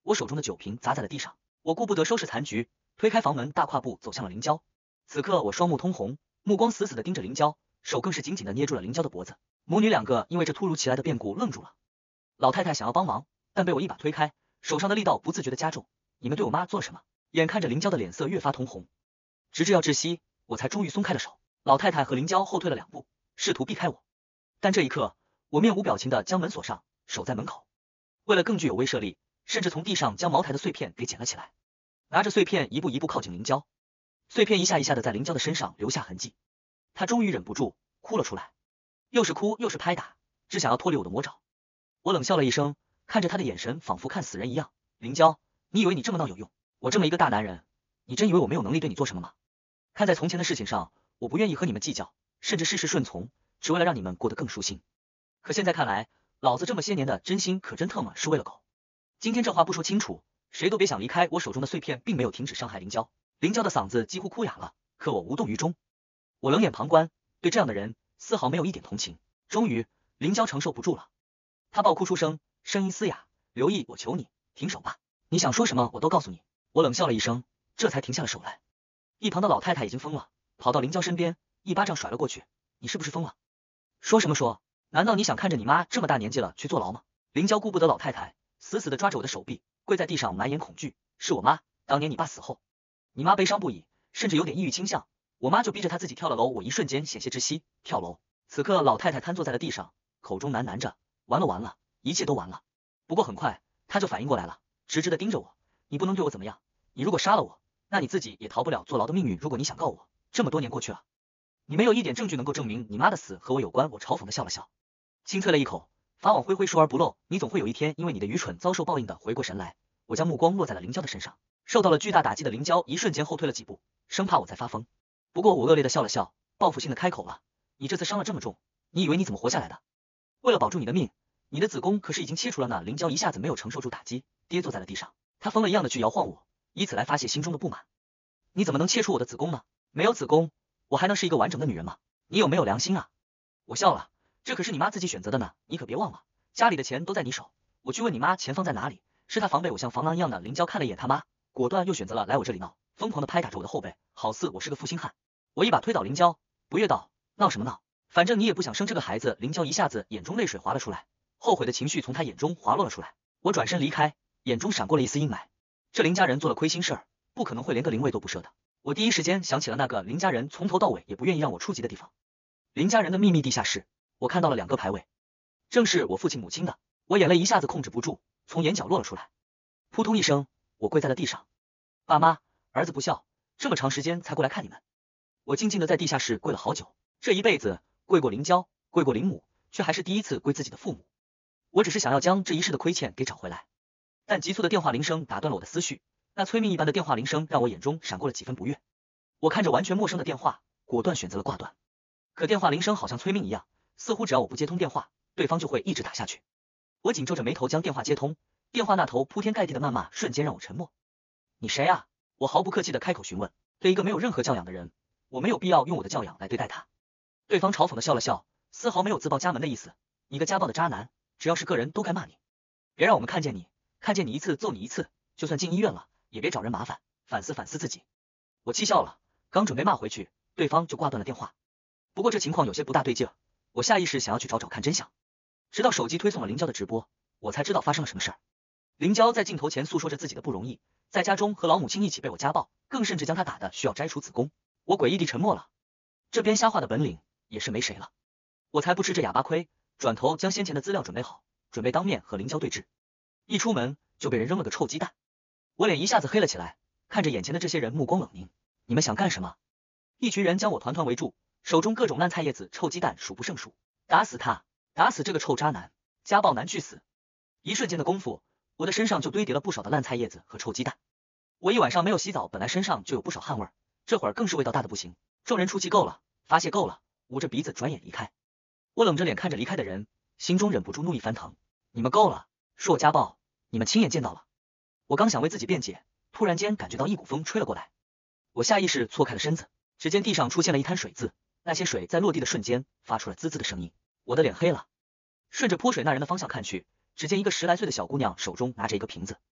Speaker 1: 我手中的酒瓶砸在了地上。我顾不得收拾残局，推开房门，大跨步走向了林娇。此刻我双目通红，目光死死地盯着林娇，手更是紧紧地捏住了林娇的脖子。母女两个因为这突如其来的变故愣住了。老太太想要帮忙，但被我一把推开，手上的力道不自觉地加重。你们对我妈做了什么？眼看着林娇的脸色越发通红，直至要窒息，我才终于松开了手。老太太和林娇后退了2步，试图避开我，但这一刻，我面无表情地将门锁上，守在门口。为了更具有威慑力，甚至从地上将茅台的碎片给捡了起来，拿着碎片一步一步靠近林娇，碎片一下一下的在林娇的身上留下痕迹。她终于忍不住哭了出来，又是哭又是拍打，只想要脱离我的魔爪。我冷笑了一声，看着她的眼神仿佛看死人一样。林娇，你以为你这么闹有用？我这么一个大男人，你真以为我没有能力对你做什么吗？看在从前的事情上，我不愿意和你们计较，甚至事事顺从，只为了让你们过得更舒心。可现在看来，老子这么些年的真心可真特么是为了狗。今天这话不说清楚，谁都别想离开。我手中的碎片并没有停止伤害林娇，林娇的嗓子几乎哭哑了，可我无动于衷。我冷眼旁观，对这样的人丝毫没有一点同情。终于，林娇承受不住了，她爆哭出声，声音嘶哑：“刘毅，我求你停手吧，你想说什么我都告诉你。”我冷笑了一声，这才停下了手来。一旁的老太太已经疯了，跑到林娇身边，一巴掌甩了过去：“你是不是疯了？说什么说？难道你想看着你妈这么大年纪了去坐牢吗？”林娇顾不得老太太，死死地抓着我的手臂，跪在地上满眼恐惧：“是我妈，当年你爸死后，你妈悲伤不已，甚至有点抑郁倾向，我妈就逼着她自己跳了楼。”我一瞬间险些窒息，跳楼。此刻老太太瘫坐在了地上，口中喃喃着：“完了完了，一切都完了。”不过很快她就反应过来了，直直地盯着我：“你不能对我怎么样，你如果杀了我，那你自己也逃不了坐牢的命运。如果你想告我，这么多年过去了，你没有一点证据能够证明你妈的死和我有关。”我嘲讽地笑了笑，轻啐了一口，法网恢恢，疏而不漏，你总会有一天因为你的愚蠢遭受报应的。回过神来，我将目光落在了林娇的身上。受到了巨大打击的林娇一瞬间后退了几步，生怕我再发疯。不过我恶劣的笑了笑，报复性的开口了：“你这次伤了这么重，你以为你怎么活下来的？为了保住你的命，你的子宫可是已经切除了呢。”林娇一下子没有承受住打击，跌坐在了地上，她疯了一样的去摇晃我，以此来发泄心中的不满。你怎么能切除我的子宫呢？没有子宫，我还能是一个完整的女人吗？你有没有良心啊？我笑了，这可是你妈自己选择的呢，你可别忘了，家里的钱都在你手。我去问你妈钱放在哪里，是她防备我像防狼一样的。林娇看了一眼她妈，果断又选择了来我这里闹，疯狂的拍打着我的后背，好似我是个负心汉。我一把推倒林娇，不悦道：“闹什么闹？反正你也不想生这个孩子。”林娇一下子眼中泪水滑了出来，后悔的情绪从她眼中滑落了出来。我转身离开，眼中闪过了一丝阴霾。这林家人做了亏心事儿，不可能会连个灵位都不设的。我第一时间想起了那个林家人从头到尾也不愿意让我触及的地方——林家人的秘密地下室。我看到了2个牌位，正是我父亲母亲的。我眼泪一下子控制不住，从眼角落了出来。扑通一声，我跪在了地上：“爸妈，儿子不孝，这么长时间才过来看你们。”我静静的在地下室跪了好久，这一辈子跪过林娇，跪过林母，却还是第一次跪自己的父母。我只是想要将这一世的亏欠给找回来。但急促的电话铃声打断了我的思绪，那催命一般的电话铃声让我眼中闪过了几分不悦。我看着完全陌生的电话，果断选择了挂断。可电话铃声好像催命一样，似乎只要我不接通电话，对方就会一直打下去。我紧皱着眉头将电话接通，电话那头铺天盖地的谩骂瞬间让我沉默。“你谁啊？”我毫不客气的开口询问。对一个没有任何教养的人，我没有必要用我的教养来对待他。对方嘲讽的笑了笑，丝毫没有自报家门的意思：“你个家暴的渣男，只要是个人都该骂你。别让我们看见你，看见你一次揍你一次，就算进医院了，也别找人麻烦，反思反思自己。”我气笑了，刚准备骂回去，对方就挂断了电话。不过这情况有些不大对劲儿，我下意识想要去找找看真相。直到手机推送了林娇的直播，我才知道发生了什么事儿。林娇在镜头前诉说着自己的不容易，在家中和老母亲一起被我家暴，更甚至将她打的需要摘除子宫。我诡异地沉默了，这编瞎话的本领也是没谁了。我才不吃这哑巴亏，转头将先前的资料准备好，准备当面和林娇对峙。一出门就被人扔了个臭鸡蛋，我脸一下子黑了起来，看着眼前的这些人目光冷凝。你们想干什么？一群人将我团团围住，手中各种烂菜叶子、臭鸡蛋数不胜数。打死他！打死这个臭渣男！家暴男去死！一瞬间的功夫，我的身上就堆叠了不少的烂菜叶子和臭鸡蛋。我一晚上没有洗澡，本来身上就有不少汗味，这会儿更是味道大的不行。众人出气够了，发泄够了，捂着鼻子转眼离开。我冷着脸看着离开的人，心中忍不住怒意翻腾。你们够了，说我家暴，你们亲眼见到了。我刚想为自己辩解，突然间感觉到一股风吹了过来，我下意识错开了身子，只见地上出现了一滩水渍，那些水在落地的瞬间发出了滋滋的声音。我的脸黑了，顺着泼水那人的方向看去，只见一个10来岁的小姑娘手中拿着一个瓶子，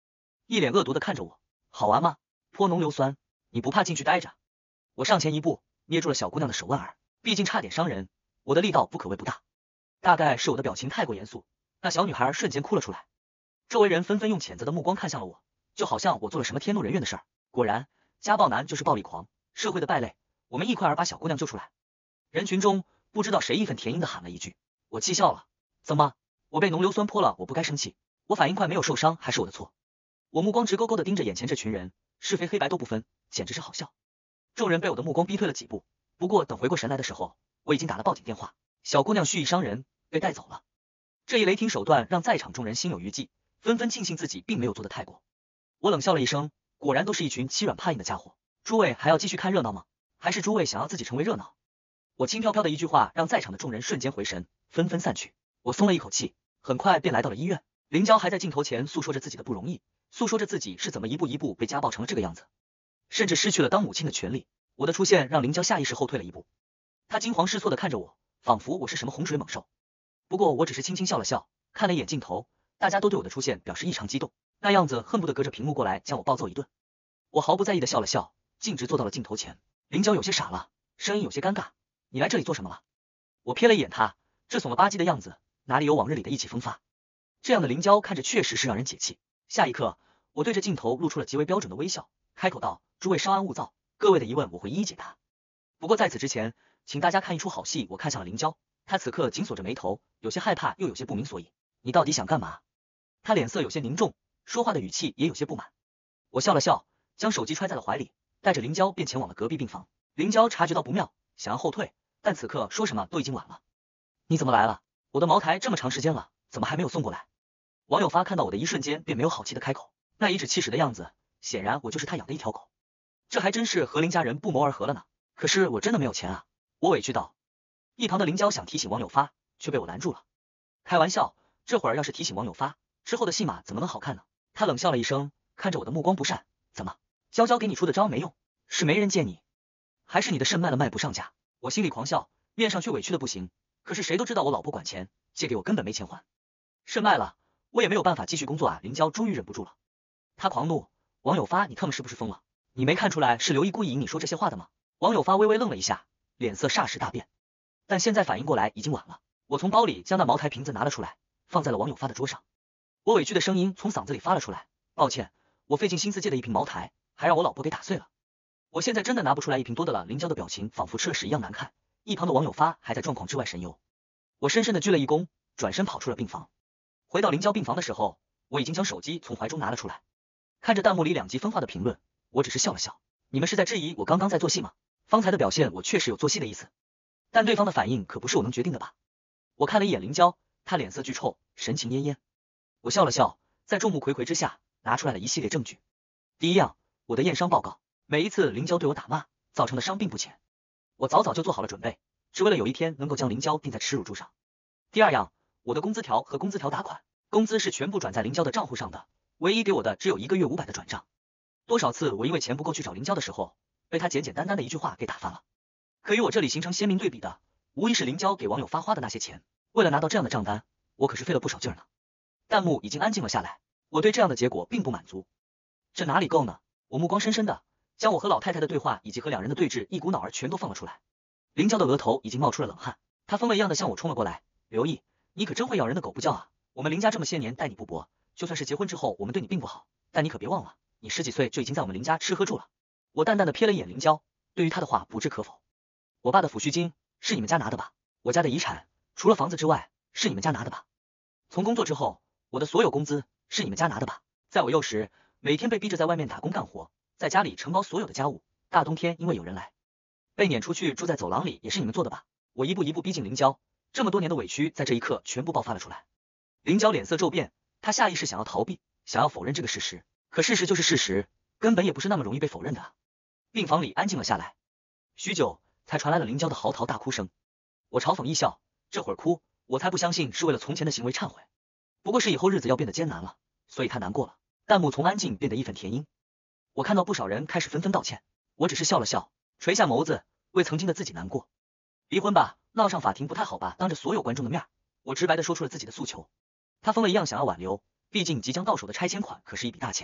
Speaker 1: 一脸恶毒的看着我。好玩吗？泼浓硫酸，你不怕进去待着？我上前一步，捏住了小姑娘的手腕儿，毕竟差点伤人，我的力道不可谓不大。大概是我的表情太过严肃，那小女孩瞬间哭了出来。周围人纷纷用谴责的目光看向了我，就好像我做了什么天怒人怨的事儿。果然，家暴男就是暴力狂，社会的败类。我们一块儿把小姑娘救出来。人群中不知道谁义愤填膺的喊了一句，我气笑了。怎么？我被浓硫酸泼了，我不该生气？我反应快，没有受伤，还是我的错？我目光直勾勾的盯着眼前这群人，是非黑白都不分，简直是好笑。众人被我的目光逼退了几步，不过等回过神来的时候，我已经打了报警电话，小姑娘蓄意伤人，被带走了。这一雷霆手段让在场众人心有余悸，纷纷庆幸自己并没有做得太过。我冷笑了一声，果然都是一群欺软怕硬的家伙。诸位还要继续看热闹吗？还是诸位想要自己成为热闹？我轻飘飘的一句话让在场的众人瞬间回神，纷纷散去。我松了一口气，很快便来到了医院。林娇还在镜头前诉说着自己的不容易，诉说着自己是怎么一步一步被家暴成了这个样子，甚至失去了当母亲的权利。我的出现让林娇下意识后退了一步，她惊慌失措的看着我，仿佛我是什么洪水猛兽。不过我只是轻轻笑了笑，看了一眼镜头，大家都对我的出现表示异常激动，那样子恨不得隔着屏幕过来将我暴揍一顿。我毫不在意的笑了笑，径直坐到了镜头前。林娇有些傻了，声音有些尴尬，你来这里做什么了？我瞥了一眼她，这怂了吧唧的样子，哪里有往日里的意气风发？这样的林娇看着确实是让人解气。下一刻，我对着镜头露出了极为标准的微笑，开口道：诸位稍安勿躁，各位的疑问我会一一解答。不过在此之前，请大家看一出好戏。我看向了林娇，她此刻紧锁着眉头，有些害怕又有些不明所以。你到底想干嘛？她脸色有些凝重，说话的语气也有些不满。我笑了笑，将手机揣在了怀里，带着林娇便前往了隔壁病房。林娇察觉到不妙，想要后退，但此刻说什么都已经晚了。你怎么来了？我的茅台这么长时间了，怎么还没有送过来？王有发看到我的一瞬间便没有好气的开口，那颐指气使的样子，显然我就是他养的一条狗。这还真是和林家人不谋而合了呢。可是我真的没有钱啊，我委屈道。一旁的林娇想提醒王有发，却被我拦住了。开玩笑，这会儿要是提醒王有发，之后的戏码怎么能好看呢？他冷笑了一声，看着我的目光不善，怎么，娇娇给你出的招没用？是没人借你，还是你的肾卖了卖不上价？我心里狂笑，面上却委屈的不行。可是谁都知道我老婆管钱，借给我根本没钱还，肾卖了我也没有办法继续工作啊！林娇终于忍不住了，他狂怒：王有发，你他妈是不是疯了？你没看出来是刘毅故意引你说这些话的吗？王有发微微愣了一下，脸色霎时大变，但现在反应过来已经晚了。我从包里将那茅台瓶子拿了出来，放在了王有发的桌上。我委屈的声音从嗓子里发了出来，抱歉，我费尽心思借的一瓶茅台，还让我老婆给打碎了。我现在真的拿不出来一瓶多的了。林娇的表情仿佛吃了屎一样难看，一旁的王有发还在状况之外神游。我深深的鞠了一躬，转身跑出了病房。回到林娇病房的时候，我已经将手机从怀中拿了出来，看着弹幕里两极分化的评论，我只是笑了笑。你们是在质疑我刚刚在做戏吗？方才的表现我确实有做戏的意思，但对方的反应可不是我能决定的吧？我看了一眼林娇，她脸色巨臭，神情恹恹。我笑了笑，在众目睽睽之下拿出来了一系列证据。第一样，我的验伤报告。每一次林娇对我打骂，造成的伤并不浅，我早早就做好了准备，只为了有一天能够将林娇钉在耻辱柱上。第二样，我的工资条和工资条打款，工资是全部转在林娇的账户上的，唯一给我的只有1个月500的转账。多少次我因为钱不够去找林娇的时候，被她简简单单的一句话给打翻了。可与我这里形成鲜明对比的，无疑是林娇给网友发花的那些钱。为了拿到这样的账单，我可是费了不少劲儿呢。弹幕已经安静了下来，我对这样的结果并不满足。这哪里够呢？我目光深深的将我和老太太的对话以及和两人的对峙一股脑儿全都放了出来。林娇的额头已经冒出了冷汗，她疯了一样的向我冲了过来。刘毅，你可真会咬人的狗不叫啊！我们林家这么些年待你不薄，就算是结婚之后我们对你并不好，但你可别忘了，你10几岁就已经在我们林家吃喝住了。我淡淡的瞥了一眼林娇，对于她的话不置可否。我爸的抚恤金是你们家拿的吧？我家的遗产除了房子之外是你们家拿的吧？从工作之后，我的所有工资是你们家拿的吧？在我幼时，每天被逼着在外面打工干活，在家里承包所有的家务，大冬天因为有人来，被撵出去住在走廊里也是你们做的吧？我一步一步逼近林娇，这么多年的委屈在这一刻全部爆发了出来。林娇脸色骤变，她下意识想要逃避，想要否认这个事实，可事实就是事实，根本也不是那么容易被否认的。病房里安静了下来，许久才传来了林娇的嚎啕大哭声。我嘲讽一笑，这会儿哭，我才不相信是为了从前的行为忏悔，不过是以后日子要变得艰难了，所以她难过了。弹幕从安静变得义愤填膺，我看到不少人开始纷纷道歉，我只是笑了笑，垂下眸子，为曾经的自己难过。离婚吧，闹上法庭不太好吧？当着所有观众的面，我直白的说出了自己的诉求。他疯了一样想要挽留，毕竟即将到手的拆迁款可是一笔大钱，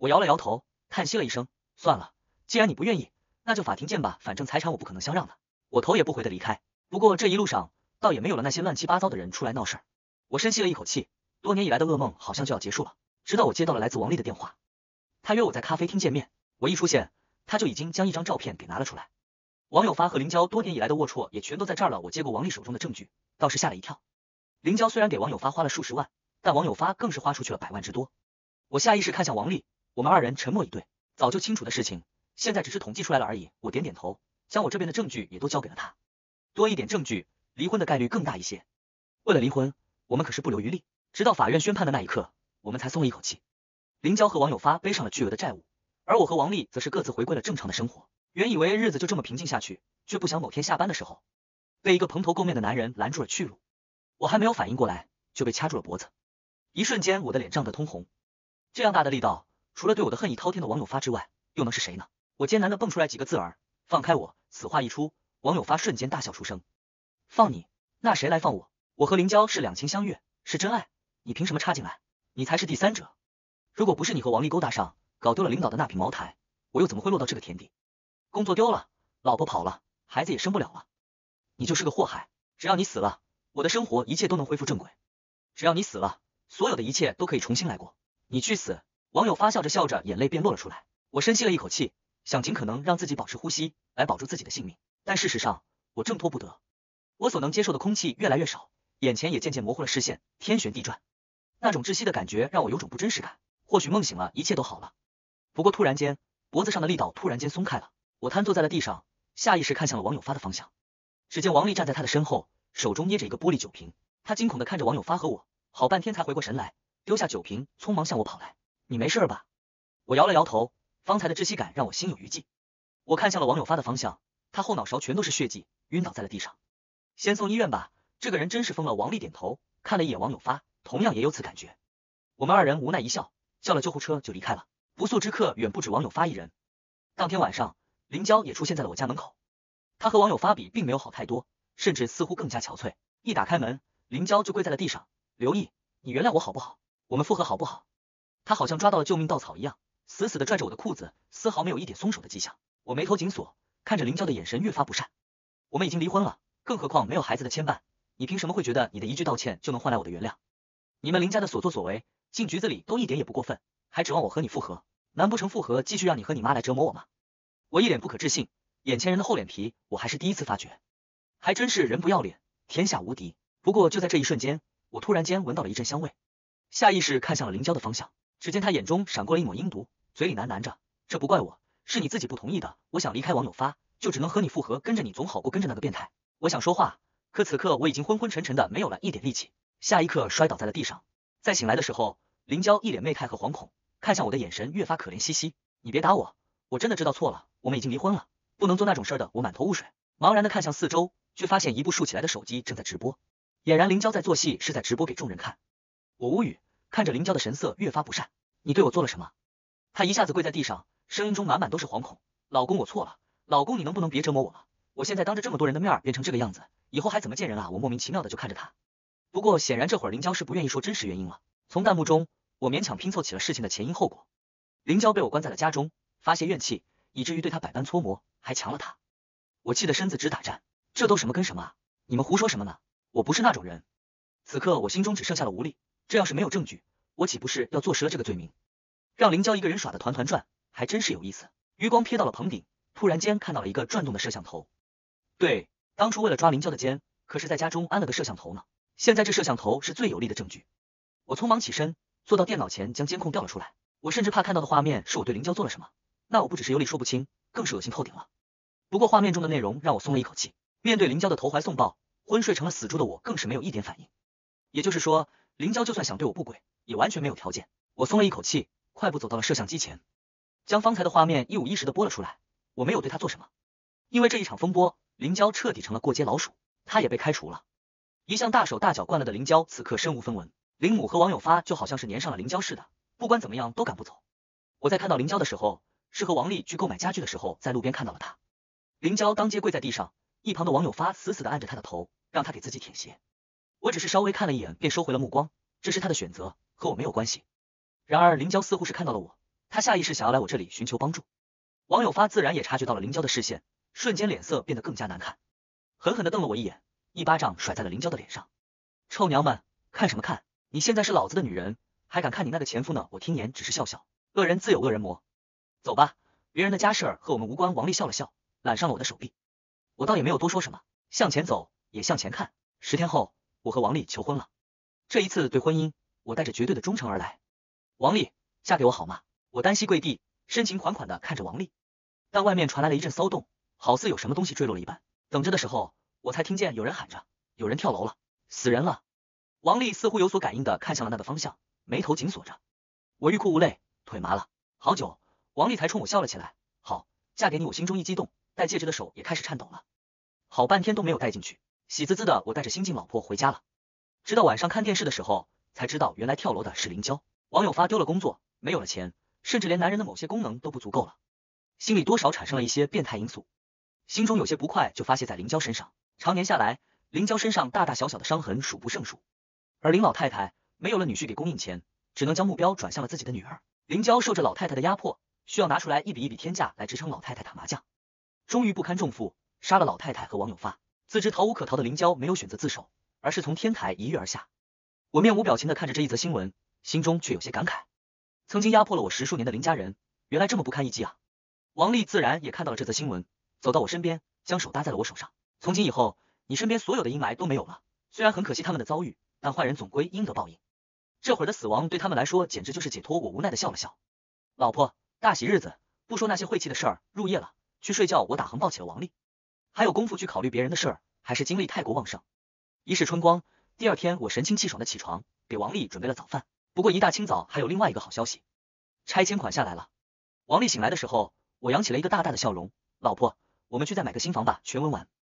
Speaker 1: 我摇了摇头，叹息了一声，算了，既然你不愿意，那就法庭见吧，反正财产我不可能相让的。我头也不回的离开。不过这一路上倒也没有了那些乱七八糟的人出来闹事儿。我深吸了一口气，多年以来的噩梦好像就要结束了。直到我接到了来自王丽的电话，他约我在咖啡厅见面。我一出现，他就已经将一张照片给拿了出来。王有发和林娇多年以来的龌龊也全都在这儿了。我接过王丽手中的证据，倒是吓了一跳。林娇虽然给王有发花了数十万，但王有发更是花出去了100万之多。我下意识看向王丽，我们二人沉默以对。早就清楚的事情，现在只是统计出来了而已。我点点头，将我这边的证据也都交给了他。多一点证据，离婚的概率更大一些。为了离婚，我们可是不留余力。直到法院宣判的那一刻，我们才松了一口气。林娇和王有发背上了巨额的债务，而我和王丽则是各自回归了正常的生活。原以为日子就这么平静下去，却不想某天下班的时候，被一个蓬头垢面的男人拦住了去路。我还没有反应过来，就被掐住了脖子。一瞬间，我的脸涨得通红。这样大的力道，除了对我的恨意滔天的王有发之外，又能是谁呢？我艰难地蹦出来几个字儿：放开我！此话一出，王有发瞬间大笑出声。放你？那谁来放我？我和林娇是两情相悦，是真爱，你凭什么插进来？你才是第三者。如果不是你和王丽勾搭上，搞丢了领导的那瓶茅台，我又怎么会落到这个田地？工作丢了，老婆跑了，孩子也生不了了。你就是个祸害，只要你死了，我的生活一切都能恢复正轨。只要你死了，所有的一切都可以重新来过。你去死！王有发笑着笑着，眼泪便落了出来。我深吸了一口气，想尽可能让自己保持呼吸，来保住自己的性命。但事实上，我挣脱不得。我所能接受的空气越来越少，眼前也渐渐模糊了视线，天旋地转。那种窒息的感觉让我有种不真实感。或许梦醒了，一切都好了。不过突然间，脖子上的力道突然间松开了，我瘫坐在了地上，下意识看向了王有发的方向。只见王丽站在他的身后，手中捏着一个玻璃酒瓶，他惊恐地看着王有发和我，好半天才回过神来，丢下酒瓶，匆忙向我跑来。你没事吧？我摇了摇头，方才的窒息感让我心有余悸。我看向了王有发的方向，他后脑勺全都是血迹，晕倒在了地上。先送医院吧，这个人真是疯了。王丽点头，看了一眼王有发，同样也有此感觉。我们二人无奈一笑，叫了救护车就离开了。不速之客远不止王有发一人。当天晚上，林娇也出现在了我家门口。她和王有发比并没有好太多，甚至似乎更加憔悴。一打开门，林娇就跪在了地上。刘毅，你原谅我好不好？我们复合好不好？她好像抓到了救命稻草一样，死死地拽着我的裤子，丝毫没有一点松手的迹象。我眉头紧锁，看着林娇的眼神越发不善。我们已经离婚了，更何况没有孩子的牵绊，你凭什么会觉得你的一句道歉就能换来我的原谅？你们林家的所作所为，进局子里都一点也不过分，还指望我和你复合？难不成复合继续让你和你妈来折磨我吗？我一脸不可置信，眼前人的厚脸皮我还是第一次发觉，还真是人不要脸，天下无敌。不过就在这一瞬间，我突然间闻到了一阵香味，下意识看向了林娇的方向，只见她眼中闪过了一抹阴毒，嘴里喃喃着：这不怪我，是你自己不同意的。我想离开王有发，就只能和你复合，跟着你总好过跟着那个变态。我想说话，可此刻我已经昏昏沉沉的，没有了一点力气，下一刻摔倒在了地上。再醒来的时候，林娇一脸媚态和惶恐，看向我的眼神越发可怜兮兮。你别打我，我真的知道错了，我们已经离婚了，不能做那种事儿的。我满头雾水，茫然的看向四周，却发现一部竖起来的手机正在直播，俨然林娇在做戏，是在直播给众人看。我无语，看着林娇的神色越发不善。你对我做了什么？她一下子跪在地上，声音中满满都是惶恐。老公，我错了，老公，你能不能别折磨我了？我现在当着这么多人的面变成这个样子，以后还怎么见人啊？我莫名其妙的就看着她。不过显然这会儿林娇是不愿意说真实原因了。从弹幕中，我勉强拼凑起了事情的前因后果。林娇被我关在了家中，发泄怨气，以至于对她百般搓磨，还强了她。我气得身子直打颤，这都什么跟什么啊？你们胡说什么呢？我不是那种人。此刻我心中只剩下了无力，这要是没有证据，我岂不是要坐实了这个罪名？让林娇一个人耍得团团转，还真是有意思。余光瞥到了棚顶，突然间看到了一个转动的摄像头。对，当初为了抓林娇的奸，可是在家中安了个摄像头呢。现在这摄像头是最有力的证据。我匆忙起身，坐到电脑前将监控调了出来。我甚至怕看到的画面是我对林娇做了什么，那我不只是有理说不清，更是恶心透顶了。不过画面中的内容让我松了一口气，面对林娇的投怀送抱，昏睡成了死猪的我更是没有一点反应。也就是说，林娇就算想对我不轨，也完全没有条件。我松了一口气，快步走到了摄像机前，将方才的画面一五一十的播了出来。我没有对她做什么，因为这一场风波，林娇彻底成了过街老鼠，她也被开除了。一向大手大脚惯了的林娇，此刻身无分文。林母和王有发就好像是粘上了林娇似的，不管怎么样都赶不走。我在看到林娇的时候，是和王丽去购买家具的时候，在路边看到了她。林娇当街跪在地上，一旁的王有发死死的按着她的头，让她给自己舔鞋。我只是稍微看了一眼，便收回了目光，这是她的选择，和我没有关系。然而林娇似乎是看到了我， 他下意识想要来我这里寻求帮助。王有发自然也察觉到了林娇的视线，瞬间脸色变得更加难看，狠狠地瞪了我一眼，一巴掌甩在了林娇的脸上。臭娘们，看什么看？你现在是老子的女人，还敢看你那个前夫呢？我听言只是笑笑，恶人自有恶人磨。走吧，别人的家事儿和我们无关。王丽笑了笑，揽上了我的手臂。我倒也没有多说什么，向前走，也向前看。10天后，我和王丽求婚了。这一次对婚姻，我带着绝对的忠诚而来。王丽，嫁给我好吗？我单膝跪地，深情款款地看着王丽。但外面传来了一阵骚动，好似有什么东西坠落了一般。等着的时候，我才听见有人喊着，有人跳楼了，死人了。王丽似乎有所感应地看向了那个方向，眉头紧锁着。我欲哭无泪，腿麻了。好久，王丽才冲我笑了起来。好，嫁给你。我心中一激动，戴戒指的手也开始颤抖了。好半天都没有戴进去，喜滋滋的我带着新晋老婆回家了。直到晚上看电视的时候，才知道原来跳楼的是林娇。王有发丢了工作，没有了钱，甚至连男人的某些功能都不足够了，心里多少产生了一些变态因素，心中有些不快就发泄在林娇身上。常年下来，林娇身上大大小小的伤痕数不胜数，而林老太太没有了女婿给供应钱，只能将目标转向了自己的女儿。林娇受着老太太的压迫，需要拿出来一笔一笔天价来支撑老太太打麻将，终于不堪重负，杀了老太太和王有发。自知逃无可逃的林娇没有选择自首，而是从天台一跃而下。我面无表情的看着这一则新闻，心中却有些感慨。曾经压迫了我10数年的林家人，原来这么不堪一击啊！王丽自然也看到了这则新闻，走到我身边，将手搭在了我手上。从今以后，你身边所有的阴霾都没有了。虽然很可惜他们的遭遇，但坏人总归应得报应。这会儿的死亡对他们来说简直就是解脱。我无奈的笑了笑。老婆，大喜日子，不说那些晦气的事儿，入夜了，去睡觉。我打横抱起了王丽，还有功夫去考虑别人的事儿，还是精力太过旺盛。一世春光，第二天我神清气爽的起床，给王丽准备了早饭。不过一大清早还有另外一个好消息，拆迁款下来了。王丽醒来的时候，我扬起了一个大大的笑容。老婆，我们去再买个新房吧。全文完。